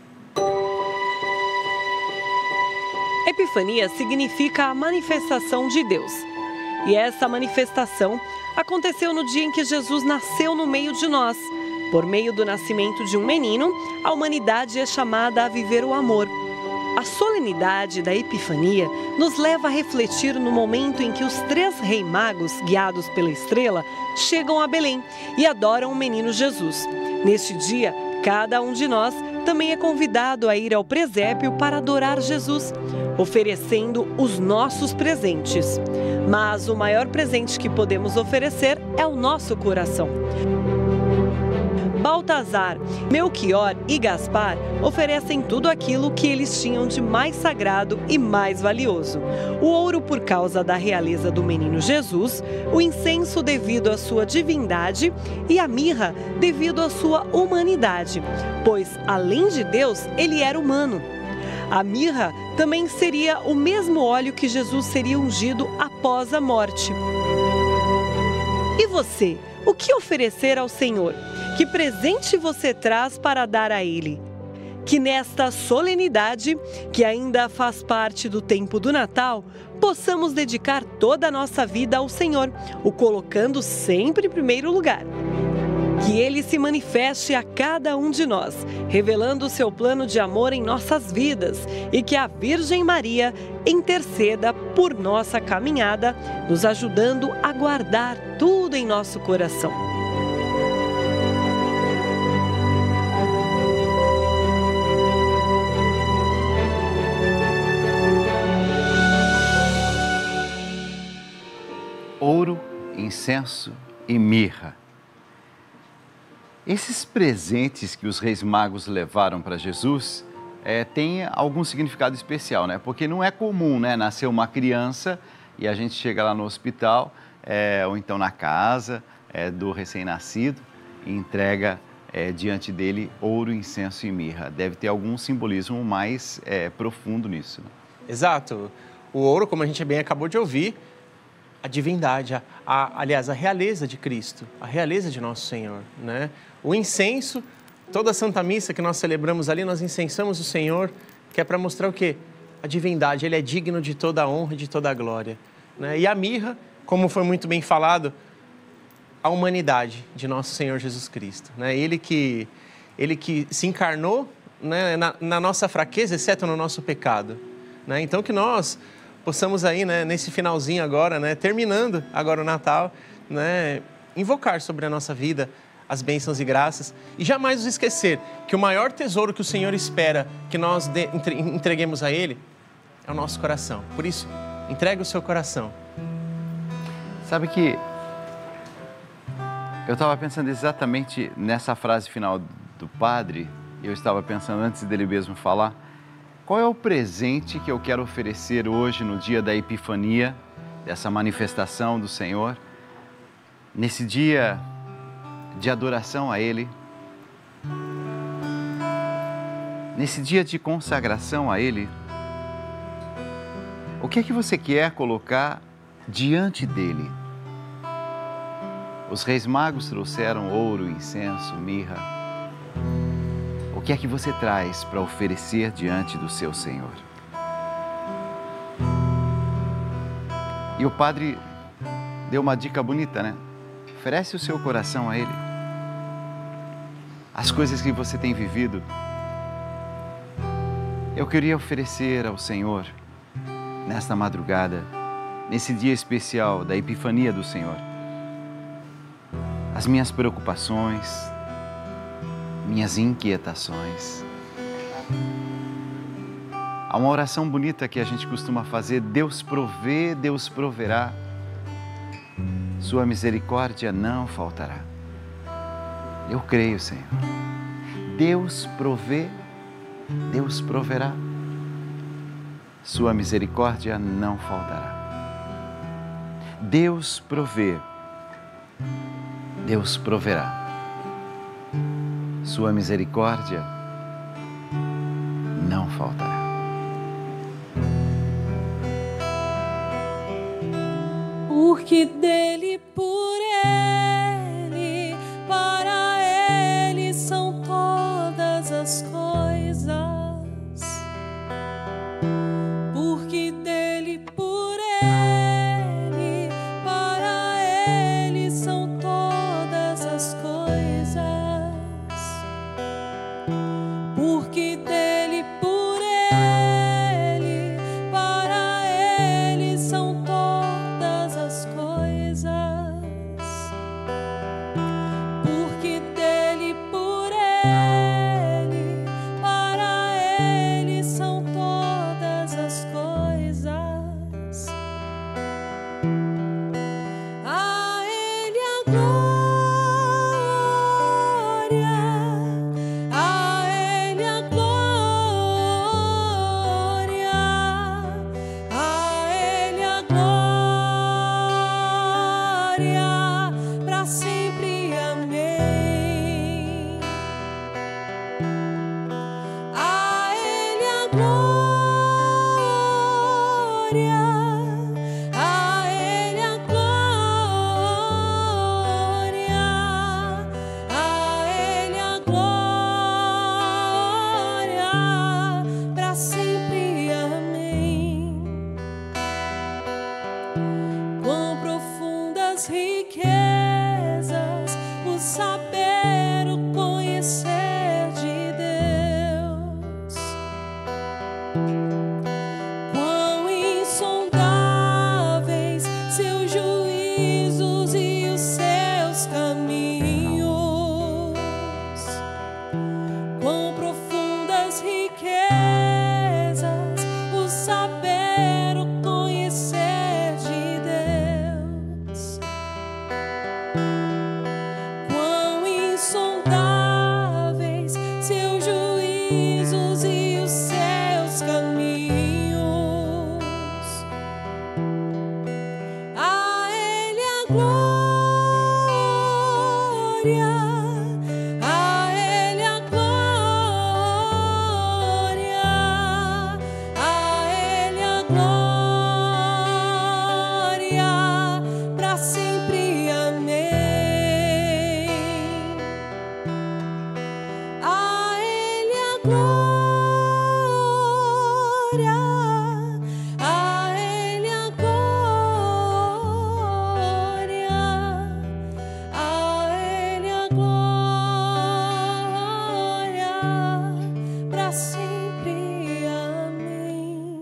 Epifania significa a manifestação de Deus. E essa manifestação aconteceu no dia em que Jesus nasceu no meio de nós, Por meio do nascimento de um menino, a humanidade é chamada a viver o amor. A solenidade da Epifania nos leva a refletir no momento em que os 3 reis magos, guiados pela estrela, chegam a Belém e adoram o menino Jesus. Neste dia, cada um de nós também é convidado a ir ao presépio para adorar Jesus, oferecendo os nossos presentes. Mas o maior presente que podemos oferecer é o nosso coração. Baltazar, Melquior e Gaspar oferecem tudo aquilo que eles tinham de mais sagrado e mais valioso. O ouro por causa da realeza do menino Jesus, o incenso devido à sua divindade e a mirra devido à sua humanidade, pois, além de Deus, ele era humano. A mirra também seria o mesmo óleo que Jesus seria ungido após a morte. E você, o que oferecer ao Senhor? Que presente você traz para dar a Ele? Que nesta solenidade, que ainda faz parte do tempo do Natal, possamos dedicar toda a nossa vida ao Senhor, o colocando sempre em primeiro lugar. Que Ele se manifeste a cada um de nós, revelando o seu plano de amor em nossas vidas e que a Virgem Maria interceda por nossa caminhada, nos ajudando a guardar tudo em nosso coração. Ouro, incenso e mirra. Esses presentes que os reis magos levaram para Jesus têm algum significado especial, né? Porque não é comum, né, nascer uma criança e a gente chega lá no hospital ou então na casa do recém-nascido e entrega diante dele ouro, incenso e mirra. Deve ter algum simbolismo mais profundo nisso. Né? Exato. O ouro, como a gente bem acabou de ouvir, a divindade, aliás, a realeza de Cristo, a realeza de Nosso Senhor, né? O incenso, toda a Santa Missa que nós celebramos ali, nós incensamos o Senhor, que é para mostrar o quê? A divindade, Ele é digno de toda a honra e de toda a glória, né? E a mirra, como foi muito bem falado, a humanidade de Nosso Senhor Jesus Cristo, né? Ele que se encarnou, né, na nossa fraqueza, exceto no nosso pecado, né? Então que nós possamos aí, né, nesse finalzinho agora, né, terminando agora o Natal, né, invocar sobre a nossa vida as bênçãos e graças e jamais nos esquecer que o maior tesouro que o Senhor espera que nós entreguemos a Ele é o nosso coração. Por isso, entregue o seu coração. Sabe que eu estava pensando exatamente nessa frase final do padre, eu estava pensando antes dele mesmo falar, qual é o presente que eu quero oferecer hoje no dia da Epifania, dessa manifestação do Senhor, nesse dia de adoração a Ele, nesse dia de consagração a Ele? O que é que você quer colocar diante dEle? Os reis magos trouxeram ouro, incenso, mirra. O que é que você traz para oferecer diante do seu Senhor? E o padre deu uma dica bonita, né? Oferece o seu coração a Ele. As coisas que você tem vivido. Eu queria oferecer ao Senhor, nesta madrugada, nesse dia especial da Epifania do Senhor, as minhas preocupações, minhas inquietações. Há uma oração bonita que a gente costuma fazer: Deus provê, Deus proverá, sua misericórdia não faltará. Eu creio, Senhor. Deus provê, Deus proverá, sua misericórdia não faltará. Deus provê, Deus proverá, sua misericórdia não faltará. Porque dele, por ele, para ele são todas as coisas. Porque dele, por ele, para ele são todas as coisas. são todas as coisas. A Ele a glória, a Ele a glória, a Ele a glória, para sempre. Amém. A Ele a glória, a Ele a glória, a Ele a glória, para sempre. Amém. Quão profundas riquezas o saber, o conhecer de Deus. Quão insondáveis seus juízos e os seus caminhos. Quão profundas riquezas o saber, o conhecer de Deus. Quão insondáveis seus juízos e os seus caminhos. A Ele a glória, a Ele a glória, a Ele a glória, para sempre. Amém. A Ele a glória, a Ele a glória, a Ele a glória, para sempre. Amém.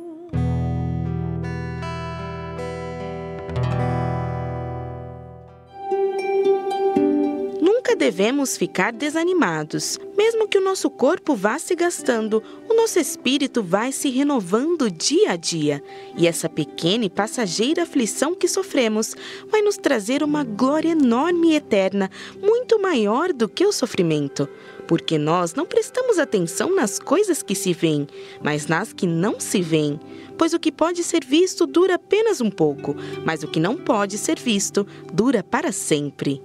Nunca devemos ficar desanimados. Mesmo que o nosso corpo vá se gastando, o nosso espírito vai se renovando dia a dia. E essa pequena e passageira aflição que sofremos vai nos trazer uma glória enorme e eterna, muito maior do que o sofrimento. Porque nós não prestamos atenção nas coisas que se veem, mas nas que não se veem. Pois o que pode ser visto dura apenas um pouco, mas o que não pode ser visto dura para sempre.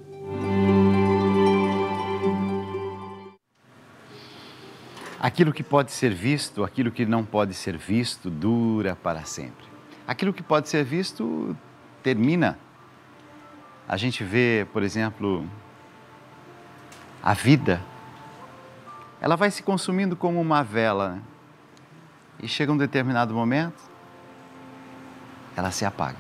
Aquilo que pode ser visto, aquilo que não pode ser visto, dura para sempre. Aquilo que pode ser visto, termina. A gente vê, por exemplo, a vida. Ela vai se consumindo como uma vela, né? E chega um determinado momento, ela se apaga.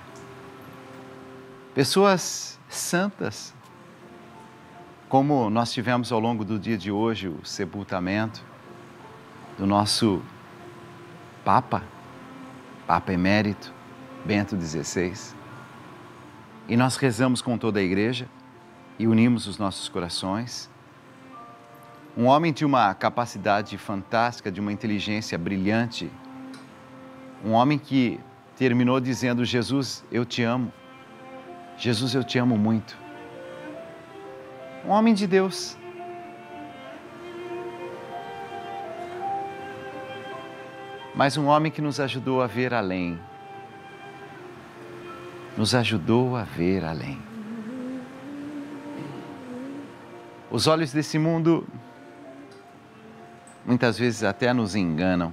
Pessoas santas, como nós tivemos ao longo do dia de hoje, o sepultamento do nosso Papa Emérito, Bento XVI. E nós rezamos com toda a igreja e unimos os nossos corações. Um homem de uma capacidade fantástica, de uma inteligência brilhante. Um homem que terminou dizendo: Jesus, eu te amo. Jesus, eu te amo muito. Um homem de Deus. Mas um homem que nos ajudou a ver além. Nos ajudou a ver além. Os olhos desse mundo muitas vezes até nos enganam.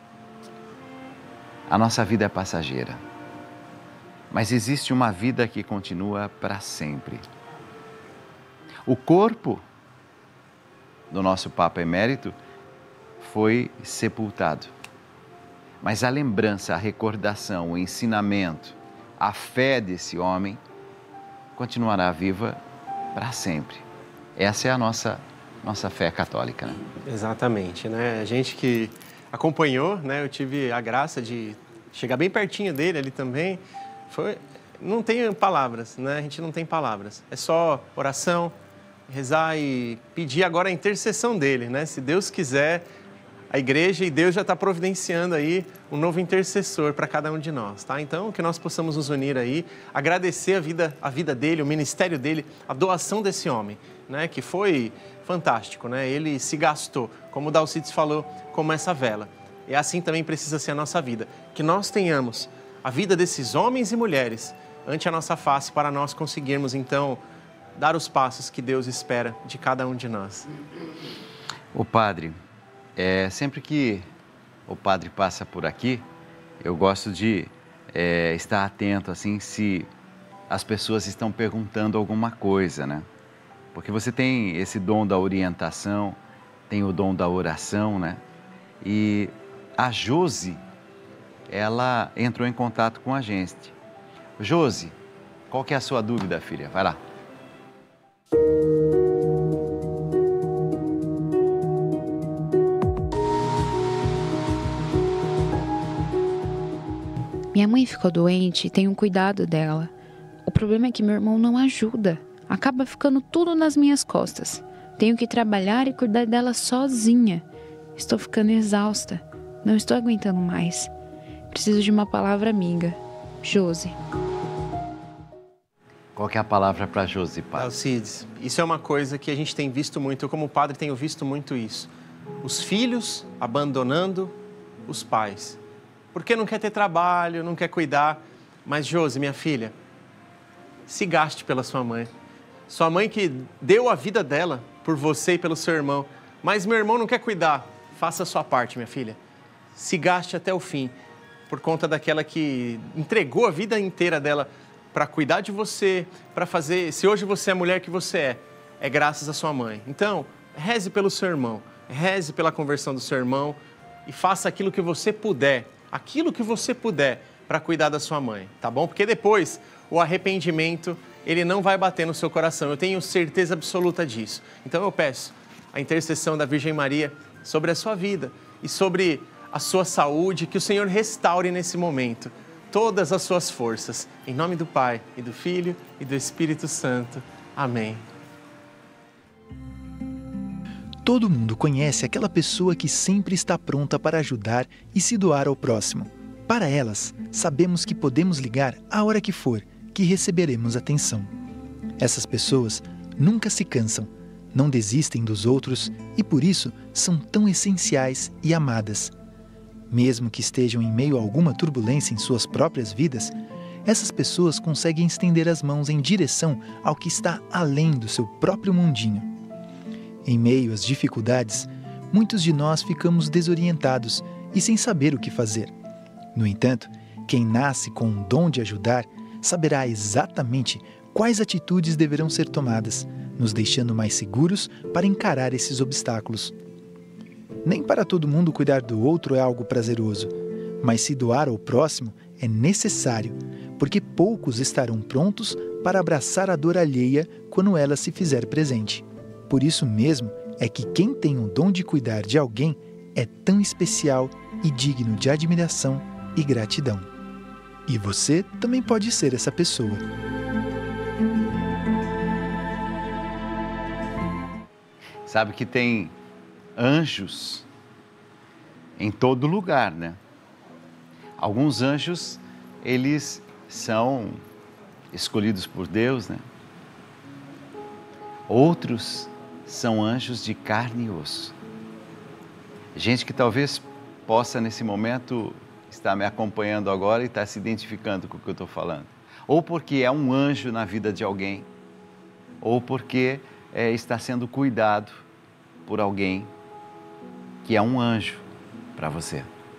A nossa vida é passageira, mas existe uma vida que continua para sempre. O corpo do nosso Papa Emérito foi sepultado, mas a lembrança, a recordação, o ensinamento, a fé desse homem continuará viva para sempre. Essa é a nossa fé católica, né? Exatamente, né? A gente que acompanhou, né? Eu tive a graça de chegar bem pertinho dele ali também. Não tem palavras, né? A gente não tem palavras. É só oração, rezar e pedir agora a intercessão dele, né? Se Deus quiser, a igreja e Deus já está providenciando aí um novo intercessor para cada um de nós, tá? Então, que nós possamos nos unir aí, agradecer a vida dele, o ministério dele, a doação desse homem, né? Que foi fantástico, né? Ele se gastou, como o Dalcides falou, como essa vela. E assim também precisa ser a nossa vida. Que nós tenhamos a vida desses homens e mulheres ante a nossa face para nós conseguirmos, então, dar os passos que Deus espera de cada um de nós. O padre, sempre que o padre passa por aqui, eu gosto de estar atento, assim, se as pessoas estão perguntando alguma coisa, né? Porque você tem esse dom da orientação, tem o dom da oração, né? E a Josi, ela entrou em contato com a gente. Josi, qual que é a sua dúvida, filha? Vai lá. Minha mãe ficou doente e tenho cuidado dela. O problema é que meu irmão não ajuda. Acaba ficando tudo nas minhas costas. Tenho que trabalhar e cuidar dela sozinha. Estou ficando exausta. Não estou aguentando mais. Preciso de uma palavra amiga. Josi. Qual que é a palavra para Josi, padre? Alcides, isso é uma coisa que a gente tem visto muito. Eu, como padre, tenho visto muito isso. Os filhos abandonando os pais. Porque não quer ter trabalho, não quer cuidar. Mas, Josi, minha filha, se gaste pela sua mãe. Sua mãe que deu a vida dela por você e pelo seu irmão. Mas meu irmão não quer cuidar. Faça a sua parte, minha filha. Se gaste até o fim. Por conta daquela que entregou a vida inteira dela para cuidar de você, para fazer... Se hoje você é a mulher que você é graças à sua mãe. Então, reze pelo seu irmão. Reze pela conversão do seu irmão e faça aquilo que você puder. Aquilo que você puder para cuidar da sua mãe, tá bom? Porque depois o arrependimento, ele não vai bater no seu coração. Eu tenho certeza absoluta disso. Então eu peço a intercessão da Virgem Maria sobre a sua vida e sobre a sua saúde, que o Senhor restaure nesse momento todas as suas forças. Em nome do Pai, e do Filho, e do Espírito Santo. Amém. Todo mundo conhece aquela pessoa que sempre está pronta para ajudar e se doar ao próximo. Para elas, sabemos que podemos ligar a hora que for, que receberemos atenção. Essas pessoas nunca se cansam, não desistem dos outros e por isso são tão essenciais e amadas. Mesmo que estejam em meio a alguma turbulência em suas próprias vidas, essas pessoas conseguem estender as mãos em direção ao que está além do seu próprio mundinho. Em meio às dificuldades, muitos de nós ficamos desorientados e sem saber o que fazer. No entanto, quem nasce com o dom de ajudar saberá exatamente quais atitudes deverão ser tomadas, nos deixando mais seguros para encarar esses obstáculos. Nem para todo mundo cuidar do outro é algo prazeroso, mas se doar ao próximo é necessário, porque poucos estarão prontos para abraçar a dor alheia quando ela se fizer presente. Por isso mesmo é que quem tem o dom de cuidar de alguém é tão especial e digno de admiração e gratidão. E você também pode ser essa pessoa. Sabe que tem anjos em todo lugar, né? Alguns anjos, eles são escolhidos por Deus, né? Outros são anjos de carne e osso. Gente que talvez possa, nesse momento, estar me acompanhando agora e estar se identificando com o que eu estou falando. Ou porque é um anjo na vida de alguém, ou porque está sendo cuidado por alguém que é um anjo para você.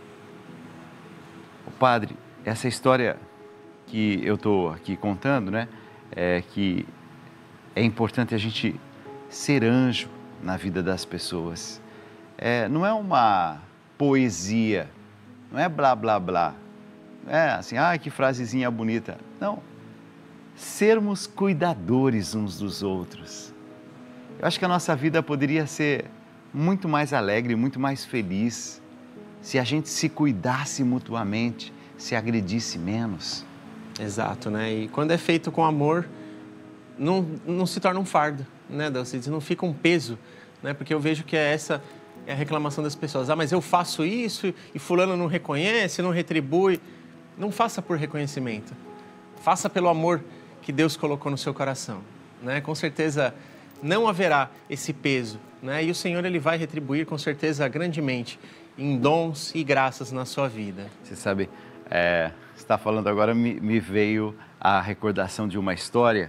O padre, essa história que eu estou aqui contando, né, é que é importante a gente ser anjo na vida das pessoas. Não é uma poesia, não é blá, blá, blá. Não é assim, que frasezinha bonita. Não. Sermos cuidadores uns dos outros. Eu acho que a nossa vida poderia ser muito mais alegre, muito mais feliz, se a gente se cuidasse mutuamente, se agredisse menos. Exato, né? E quando é feito com amor, não se torna um fardo, né, Dalcides? Não fica um peso, né? Porque eu vejo que é é a reclamação das pessoas. Mas eu faço isso e fulano não reconhece, não retribui. Não faça por reconhecimento. Faça pelo amor que Deus colocou no seu coração, né? Com certeza não haverá esse peso, né? E o Senhor, Ele vai retribuir com certeza grandemente em dons e graças na sua vida. Você sabe, você está falando agora, me veio a recordação de uma história.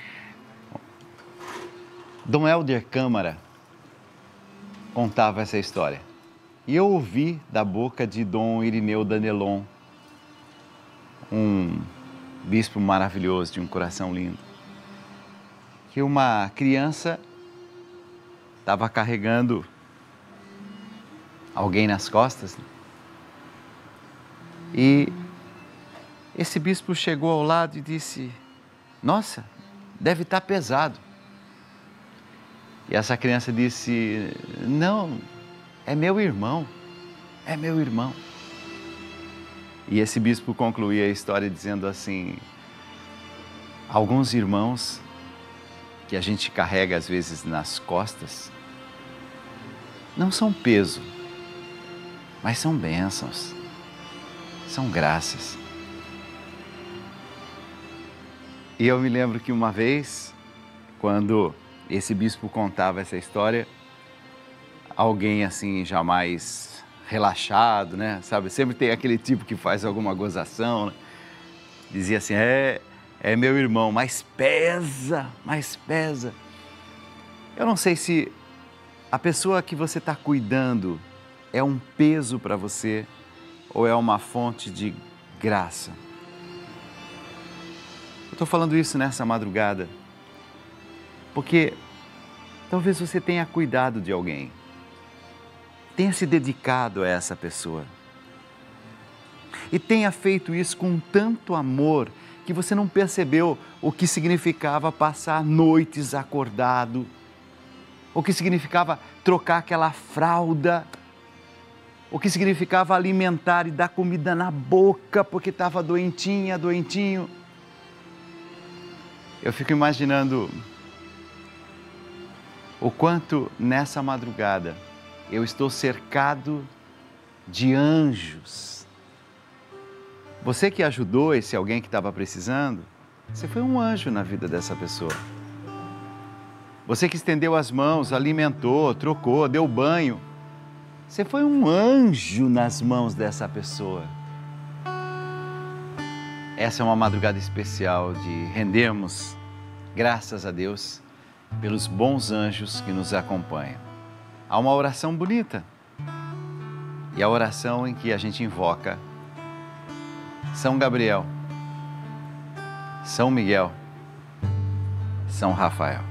Dom Helder Câmara contava essa história. E eu ouvi da boca de Dom Irineu Danelon, um bispo maravilhoso, de um coração lindo, que uma criança estava carregando alguém nas costas, né? E esse bispo chegou ao lado e disse: nossa, deve estar pesado. E essa criança disse: não, é meu irmão, é meu irmão. E esse bispo concluía a história dizendo assim: alguns irmãos que a gente carrega às vezes nas costas não são peso, mas são bênçãos, são graças. E eu me lembro que uma vez, quando esse bispo contava essa história, alguém assim jamais relaxado, né? Sabe, sempre tem aquele tipo que faz alguma gozação, né? Dizia assim: é meu irmão, mas pesa, mas pesa. Eu não sei se a pessoa que você está cuidando é um peso para você ou é uma fonte de graça. Eu estou falando isso nessa madrugada porque talvez você tenha cuidado de alguém, tenha se dedicado a essa pessoa e tenha feito isso com tanto amor que você não percebeu o que significava passar noites acordado, o que significava trocar aquela fralda, o que significava alimentar e dar comida na boca porque estava doentinha, doentinho. Eu fico imaginando o quanto nessa madrugada eu estou cercado de anjos. Você que ajudou esse alguém que estava precisando, você foi um anjo na vida dessa pessoa. Você que estendeu as mãos, alimentou, trocou, deu banho, você foi um anjo nas mãos dessa pessoa. Essa é uma madrugada especial de rendermos graças a Deus pelos bons anjos que nos acompanham. Há uma oração bonita e a oração em que a gente invoca São Gabriel, São Miguel, São Rafael.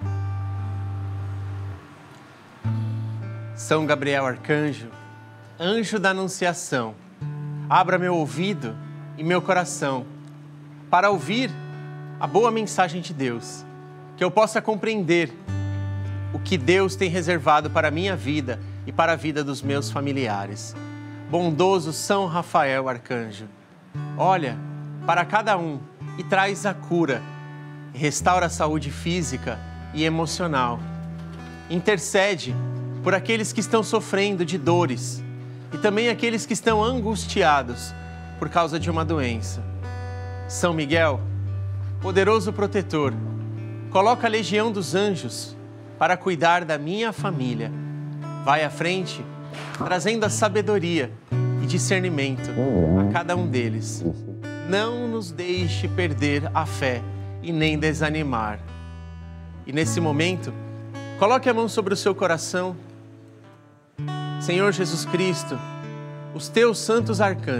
São Gabriel Arcanjo, anjo da Anunciação, abra meu ouvido e meu coração para ouvir a boa mensagem de Deus, que eu possa compreender o que Deus tem reservado para a minha vida e para a vida dos meus familiares. Bondoso São Rafael Arcanjo, olha para cada um e traz a cura, restaura a saúde física e emocional. Intercede por aqueles que estão sofrendo de dores e também aqueles que estão angustiados por causa de uma doença. São Miguel, poderoso protetor, coloca a legião dos anjos para cuidar da minha família. Vai à frente, trazendo a sabedoria e discernimento a cada um deles. Não nos deixe perder a fé e nem desanimar. E nesse momento, coloque a mão sobre o seu coração. Senhor Jesus Cristo, os teus santos arcanjos